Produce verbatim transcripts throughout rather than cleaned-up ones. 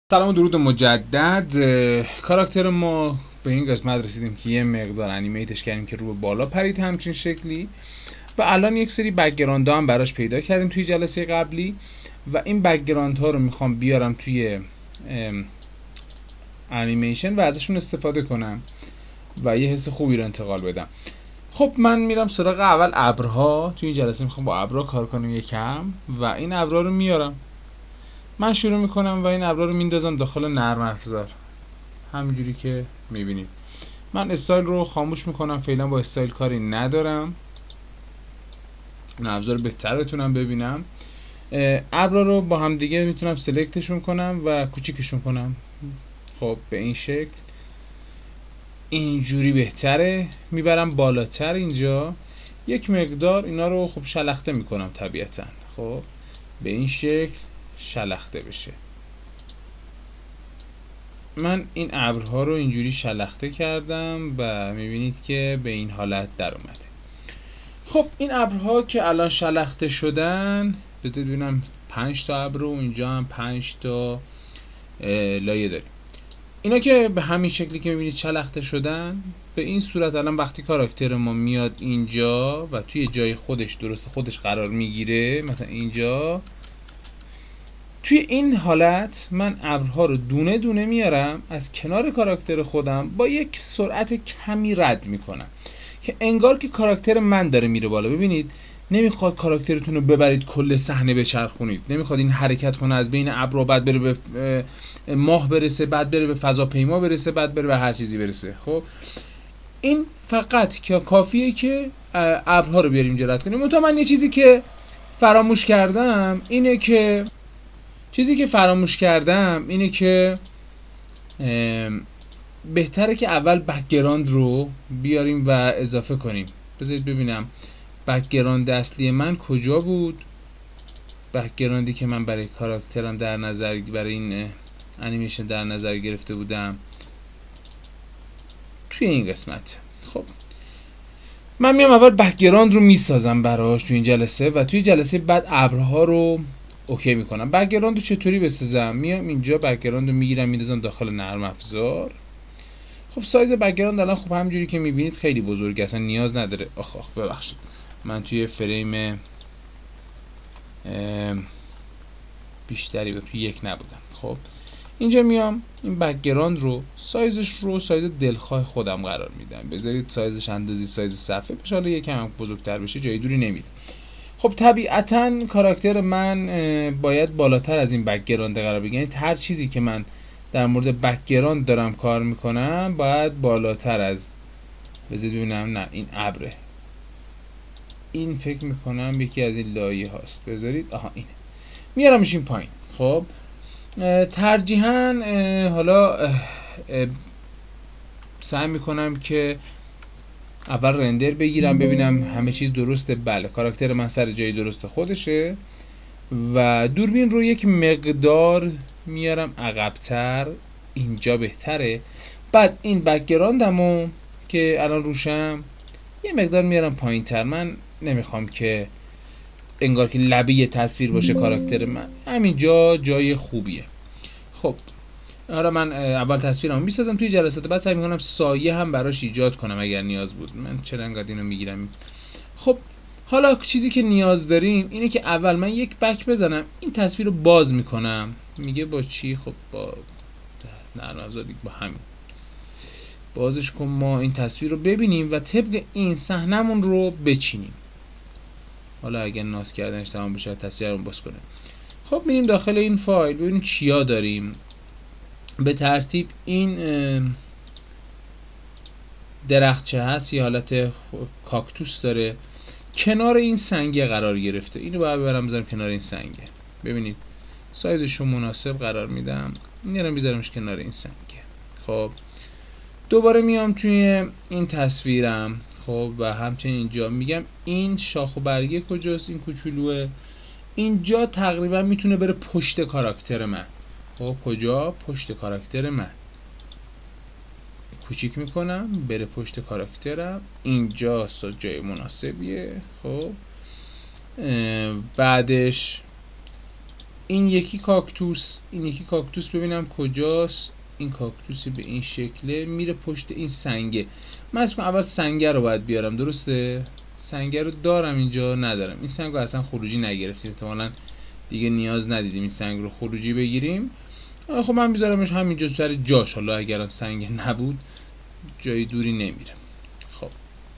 سلام و درود مجدد. کاراکتر ما به این قسمت رسیدیم که یه مقدار انیمیتش کردیم که رو به بالا پرید همچین شکلی و الان یک سری بک‌گراند ها هم براش پیدا کردیم توی جلسه قبلی و این بک‌گراند ها رو میخوام بیارم توی انیمیشن و ازشون استفاده کنم و یه حس خوبی رو انتقال بدم. خب من میرم سراغ اول ابرها. توی این جلسه میخوام با ابرها کار کنم یکم و این ابرها رو میارم. من شروع میکنم و این ابرها رو میندازم داخل نرم افزار همینجوری که میبینید. من استایل رو خاموش میکنم، فعلا با استایل کاری ندارم، نرم افزار بهتر بتونم ببینم. ابرها رو با هم دیگه میتونم سلکتشون کنم و کوچیکشون کنم. خب به این شکل اینجوری بهتره. میبرم بالاتر اینجا یک مقدار اینا رو خب شلخته میکنم طبیعتا. خب به این شکل شلخته بشه. من این ابرها رو اینجوری شلخته کردم و میبینید که به این حالت در اومده. خب این ابرها که الان شلخته شدن، بذارید ببینم پنج تا ابر و اینجا هم پنج تا لایه داریم. اینا که به همین شکلی که میبینید شلخته شدن، به این صورت الان وقتی کاراکتر ما میاد اینجا و توی جای خودش درست خودش قرار میگیره، مثلا اینجا، توی این حالت من ابرها رو دونه دونه میارم از کنار کاراکتر خودم با یک سرعت کمی رد میکنم که انگار که کاراکتر من داره میره بالا. ببینید نمیخواد کاراکترتون رو ببرید کل صحنه بچرخونید، نمیخواد این حرکت کنه از بین ابرها بعد بره به ماه برسه، بعد بره به فضاپیما برسه، بعد بره به هر چیزی برسه. خب این فقط که کافیه که ابرها رو بیاریم جلوت کنیم. منتها من یه چیزی که فراموش کردم اینه که چیزی که فراموش کردم اینه که بهتره که اول بک‌گراند رو بیاریم و اضافه کنیم. بذارید ببینم بک‌گراند اصلی من کجا بود. بک‌گراندی که من برای کاراکترم در نظر برای این انیمیشن در نظر گرفته بودم توی این قسمت. خب من میام اول بک‌گراند رو میسازم براش توی این جلسه و توی جلسه بعد ابرها رو اوکی میکنم. بک‌گراند رو چطوری بسازم؟ میام اینجا بک‌گراند رو میگیرم میندازم داخل نرم افزار. خب سایز بک‌گراند الان خب همینجوری که میبینید خیلی بزرگه، اصلا نیاز نداره. آخ آخ ببخشید من توی فریم بیشتری و توی یک نبودم. خب اینجا میام این بک‌گراند رو سایزش رو سایز دلخواه خودم قرار میدم. بذارید سایزش اندازی سایز صفحه بشه، حالا یکم بزرگتر بشه جای دوری نمیره. خب طبیعتا کاراکتر من باید بالاتر از این بک‌گراند قرار بگیره. یعنی هر چیزی که من در مورد بک‌گراند دارم کار میکنم باید بالاتر از، بذارید ببینم، نه این ابره، این فکر میکنم یکی از این لایه هاست. بذارید آها اینه، میارمش این پایین. خب ترجیحاً حالا سعی میکنم که اول رندر بگیرم ببینم همه چیز درسته. بله کاراکتر من سر جای درست خودشه و دوربین رو یک مقدار میارم عقب‌تر، اینجا بهتره. بعد این بک‌گراندمو که الان روشم یه مقدار میارم پایین‌تر. من نمیخوام که انگار که لبه تصویر باشه کاراکتر من، همینجا جای خوبیه. خب حالا من اول تصویرمو میسازم توی جلسات بعد سعی میکنم سایه هم براش ایجاد کنم اگر نیاز بود. من چرا انقدر اینو میگیرم؟ خب حالا چیزی که نیاز داریم اینه که اول من یک بک بزنم، این تصویر رو باز میکنم. میگه با چی؟ خب با نرم افزار دیگه، با همین بازش کن ما این تصویر رو ببینیم و طبق این صحنمون رو بچینیم. حالا اگه ناز کردنش تمام بشه تصویر رو باز کنیم. خب میریم داخل این فایل ببینیم چیا داریم. به ترتیب این درختچه هست، یه حالت کاکتوس داره، کنار این سنگه قرار گرفته. اینو باید ببرم بذارم کنار این سنگه. ببینید سایزش رو مناسب قرار میدم، میارم میذارمش کنار این سنگه. خب دوباره میام توی این تصویرم. خب و همچنین اینجا میگم این شاخ و برگه کجاست؟ این کوچولوه اینجا تقریبا میتونه بره پشت کاراکتر من. خب کجا؟ پشت کاراکتر من. کوچیک میکنم بره پشت کاراکترم. اینجا جای مناسبیه. خب بعدش این یکی کاکتوس، این یکی کاکتوس ببینم کجاست. این کاکتوسی به این شکله میره پشت این سنگه. من از اول سنگه رو باید بیارم، درسته؟ سنگه رو دارم اینجا؟ ندارم. این سنگ رو اصلا خروجی نگرفتیم، احتمالاً دیگه نیاز ندیدیم این سنگ رو خروجی بگیریم. خب من میذارمش همینجا سر جاش، حالا اگرم سنگ نبود جای دوری نمیره. خب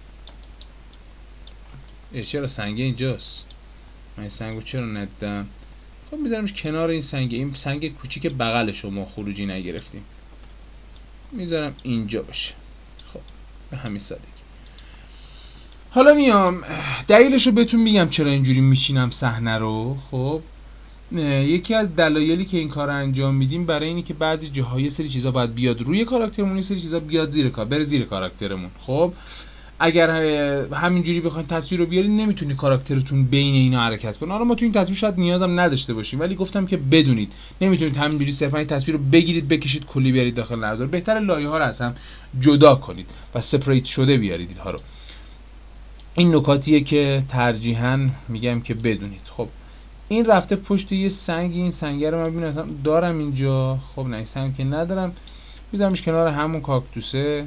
چرا سنگ اینجاست؟ من این سنگو چرا ندیدم؟ خب میذارمش کنار این سنگ، این سنگ کوچیک بغلش رو ما خروجی نگرفتیم، میذارم اینجا باشه. خب به همین سادگی. حالا میام دلیلش رو بهتون میگم چرا اینجوری میشینم صحنه رو. خب یکی از دلایلی که این کار رو انجام میدیم برای اینی که بعضی جاهای یه سری چیزا باید بیاد روی کاراکترمون، یه سری چیزا بیاد زیر کار بره زیر کاراکترمون. خب اگر همینجوری بخواید تصویر رو بیارید نمیتونی کاراکترتون بین اینا حرکت کنه. حالا ما تو این تصویر شاید نیازم نداشته باشیم، ولی گفتم که بدونید نمیتونید همینجوری صرفا این تصویر رو بگیرید بکشید کلی بیارید داخل نرم افزار. بهتره لایه ها رو از هم جدا کنید و سپریت شده بیارید اینها رو. این نکاتیه که ترجیحاً میگم که بدونید. خب این رفته پشت یه سنگ، این سنگ رو من ببینم دارم اینجا. خب نه این سنگ که ندارم، میذارمش کنار همون کاکتوسه،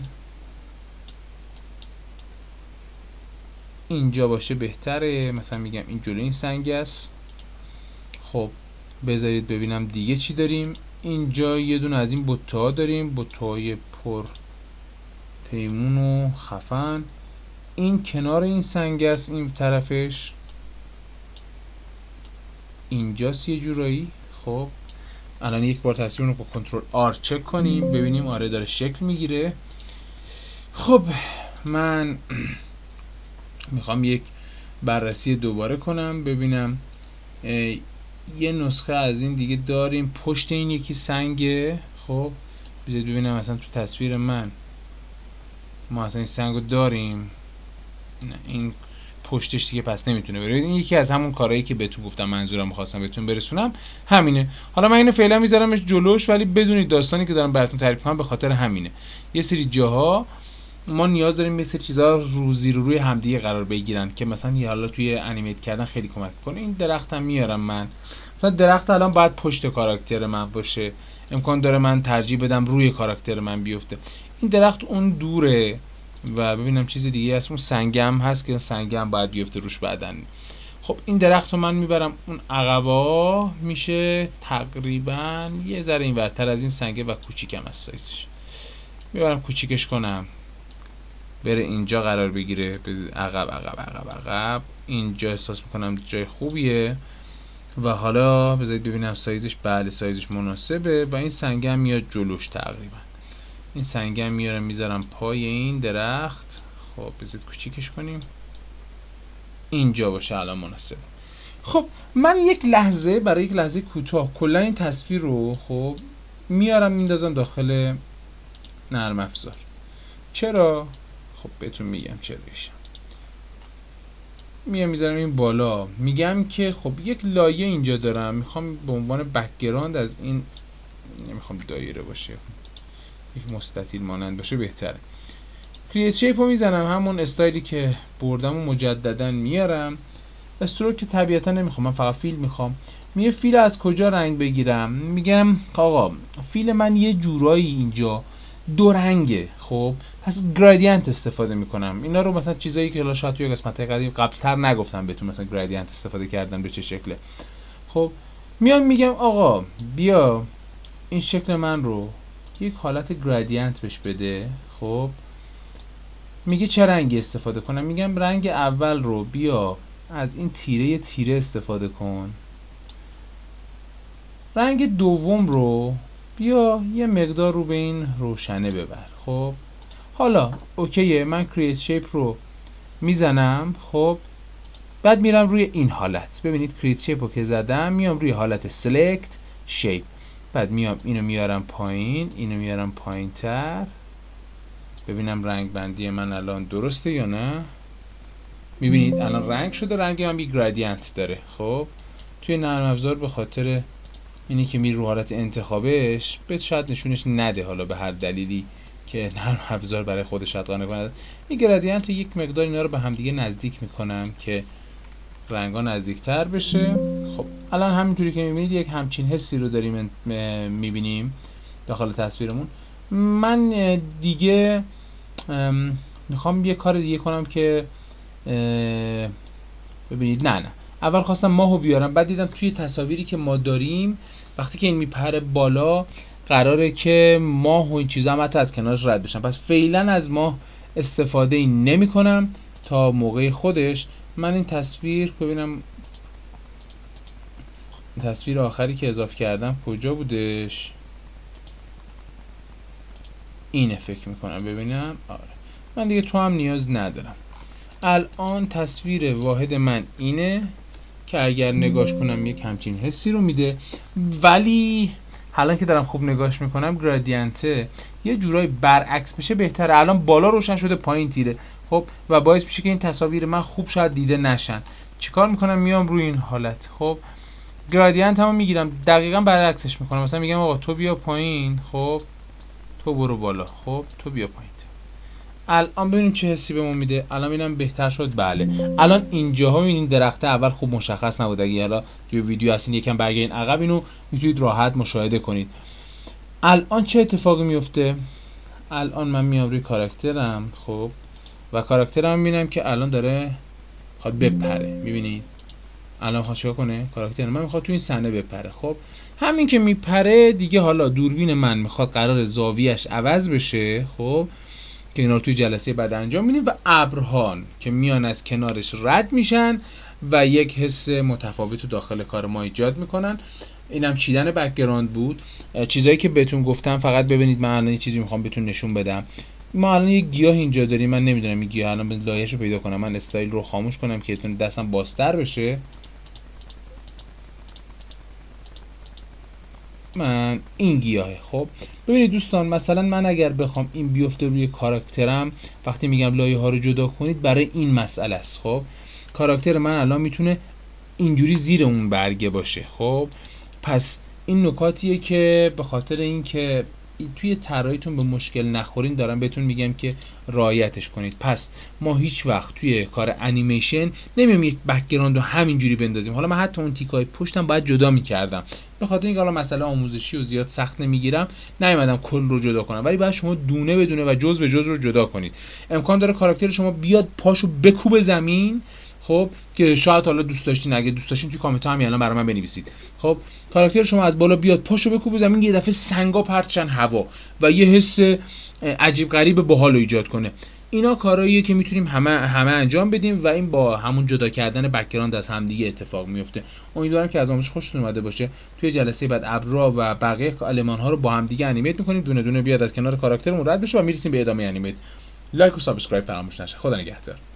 اینجا باشه بهتره. مثلا میگم این جلوی این سنگ است. خب بذارید ببینم دیگه چی داریم. اینجا یه دونه از این بوت‌ها داریم، بوت‌های پر پیمون و خفن. این کنار این سنگ است، این طرفش اینجاست یه جورایی. خب الان یک بار تصویر رو با کنترل آر چک کنیم ببینیم آره داره شکل میگیره. خب من میخوام یک بررسی دوباره کنم ببینم یه نسخه از این دیگه داریم پشت این یکی سنگه. خب بذارید ببینم مثلا تو تصویر من ما اصلا این سنگو داریم؟ نه این پشتش دیگه پس نمیتونه بره. این یکی از همون کارهایی که بهتون گفتم منظورم می‌خواستم بهتون برسونم همینه. حالا من اینو فعلا میذارمش جلوش، ولی بدونید داستانی که دارم براتون تعریف کنم به خاطر همینه. یه سری جاها ما نیاز داریم یه سری چیزا روزی رو روی همدیگه قرار بگیرن که مثلا یه حالا توی انیمیت کردن خیلی کمک کنه. این درختم میارم من، مثلا درخت الان باید پشت کاراکتر من باشه، امکان داره من ترجیح بدم روی کاراکتر من بیفته. این درخت اون دوره و ببینم چیز دیگه هست، اون سنگم هست که سنگم باید بیفته روش بعدن. خب این درخت رو من میبرم اون عقبا، میشه تقریبا یه ذره این ورتر از این سنگه و کوچیکم از سایزش. میبرم کوچیکش کنم بره اینجا قرار بگیره، عقب عقب عقب عقب. اینجا احساس میکنم جای خوبیه و حالا بذارید ببینم سایزش. بله سایزش مناسبه و این سنگم میاد جلوش تقریبا. این سنگم میارم میذارم پای این درخت. خب بذارید کوچیکش کنیم اینجا باشه الان مناسبه. خب من یک لحظه برای یک لحظه کوتاه کلا این تصویر رو خب میارم میندازم داخل نرم افزار. چرا؟ خب بهتون میگم چرایش. میام میذارم این بالا، میگم که خب یک لایه اینجا دارم، میخوام به عنوان بک‌گراند از این، نمیخوام دایره باشه، یک مستطیل مانند باشه بهتره. کرییت شیپ رو میزنم، همون استایلی که بردم و مجددا میارم. استروک که طبیعتا نمیخوام، من فقط فیل میخوام. میگه فیل از کجا رنگ بگیرم؟ میگم آقا فیل من یه جورایی اینجا دو رنگه. خب پس گرادینت استفاده میکنم. اینا رو مثلا چیزایی که حالا شاید توی قسمت‌های قدیم قبل‌تر نگفتم بهتون، مثلا گرادینت استفاده کردن به چه شکله. خب میام میگم آقا بیا این شکل من رو یک حالت گرادینت بهش بده. خب میگه چه رنگی استفاده کنم؟ میگم رنگ اول رو بیا از این تیره تیره استفاده کن. رنگ دوم رو بیا یه مقدار رو به این روشنه ببر. خب حالا اوکیه، من کرییت شیپ رو میزنم. خب بعد میرم روی این حالت. ببینید کرییت شیپ رو که زدم میام روی حالت سلکت شیپ. بعد میام اینو میارم پایین، اینو میارم پایین تر. ببینم رنگ بندی من الان درسته یا نه. میبینید الان رنگ شده، رنگ من بی گرادینت داره. خب توی نرم افزار به خاطر اینی که میره رو حالت انتخابش به شاید نشونش نده، حالا به هر دلیلی که نرم افزار برای خودش ادغام کنه. این گرادینت رو یک مقدار اینا رو به هم دیگه نزدیک میکنم که رنگا نزدیکتر بشه. خب الان همینطوری که میبینید یک همچین حسی رو داریم میبینیم داخل تصویرمون. من دیگه میخوام یه کار دیگه کنم که ببینید، نه نه اول خواستم ماهو بیارم، بعد دیدم توی تصاویری که ما داریم وقتی که این میپره بالا قراره که ماه و این چیزا هم حتی از کنارش رد بشن، پس فعلا از ماه استفاده ای نمی کنم تا موقع خودش. من این تصویر ببینم تصویر آخری که اضافه کردم کجا بودش، اینه فکر میکنم ببینم. آره من دیگه تو هم نیاز ندارم. الان تصویر واحد من اینه که اگر نگاش کنم یک همچین حسی رو میده، ولی حالا که دارم خوب نگاش میکنم گرادینت یه جورایی برعکس بشه بهتره. الان بالا روشن شده پایین تیره، خب و باعث میشه که این تصاویر من خوب شاید دیده نشن. چیکار میکنم؟ میام روی این حالت، خب گرادینت همو میگیرم دقیقاً برعکسش میکنم، مثلا میگم آقا تو بیا پایین، خب تو برو بالا، خب تو بیا پایین. الان ببینیم چه حسی بهمون میده. الان ببینم بهتر شد. بله الان اینجاها میبینید درخت اول خوب مشخص نبود، اگه حالا توی ویدیو هستین یکم برگردین عقب اینو میتونید راحت مشاهده کنید. الان چه اتفاقی میفته؟ الان من میام روی کاراکترم، خب و کاراکترم میبینم که الان داره میخواد بپره. میبینید الان میخواد چیکار کنه؟ کاراکتر من میخواد تو این صحنه بپره. خب همین که میپره دیگه حالا دوربین من میخواد قرار زاویه‌اش عوض بشه، خب که اینا رو توی جلسه بعد انجام میدیم، و ابرها که میان از کنارش رد میشن و یک حس متفاوت تو داخل کار ما ایجاد میکنن. اینم چیدن بک‌گراند بود. چیزایی که بهتون گفتم فقط ببینید. من الان یه چیزی میخوام بهتون نشون بدم. ما الان یه گیاه اینجا داریم، من نمیدونم این گیاه الان لایه‌شو پیدا کنم. من استایل رو خاموش کنم که بتونه دستم بازتر بشه. من این گیاهه. خب ببینید دوستان، مثلا من اگر بخوام این بیفته روی کاراکترم، وقتی میگم لایه ها رو جدا کنید برای این مسئله است. خب کاراکتر من الان میتونه اینجوری زیر اون برگه باشه. خب پس این نکاتیه که به خاطر اینکه توی طراحیتون به مشکل نخورین دارم بهتون میگم که رعایتش کنید. پس ما هیچ وقت توی کار انیمیشن نمیام یک بک‌گراند رو همینجوری بندازیم. حالا من حتی اون تیکای پشتم باید جدا میکردم، به خاطر اینکه حالا مسئله آموزشی و زیاد سخت نمیگیرم نیومدم کل رو جدا کنم، ولی باید شما دونه به دونه و جزء به جزء رو جدا کنید. امکان داره کاراکتر شما بیاد پاشو بکوبه زمین، خب که شاید حالا دوست داشتین، اگه دوست داشتین توی کامنت هم الان برای من بنویسید. خب کاراکتر شما از بالا بیاد پاشو بکوبه زمین، یه دفعه سنگا پرتشن هوا و یه حس عجیب غریب باحال ایجاد کنه. اینا کارهاییه که میتونیم همه همه انجام بدیم و این با همون جدا کردن بک‌گراند از همدیگه اتفاق میفته. امیدوارم که از آموزش خوشتون اومده باشه. توی جلسه بعد ابرا و بقیه المان ها رو با هم دیگه انیمیت میکنیم، دونه دونه بیاد از کنار کاراکترمون رد بشه و میرسیم به ادامه انیمیت. لایک و سابسکرایب فراموش نشه. خدا نگهدار.